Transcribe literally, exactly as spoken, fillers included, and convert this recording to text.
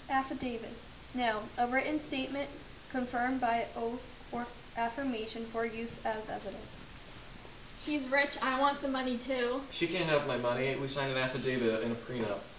Affidavit. Now, a written statement confirmed by oath or affirmation for use as evidence. He's rich, I want some money too. She can't have my money. We signed an affidavit in a prenup.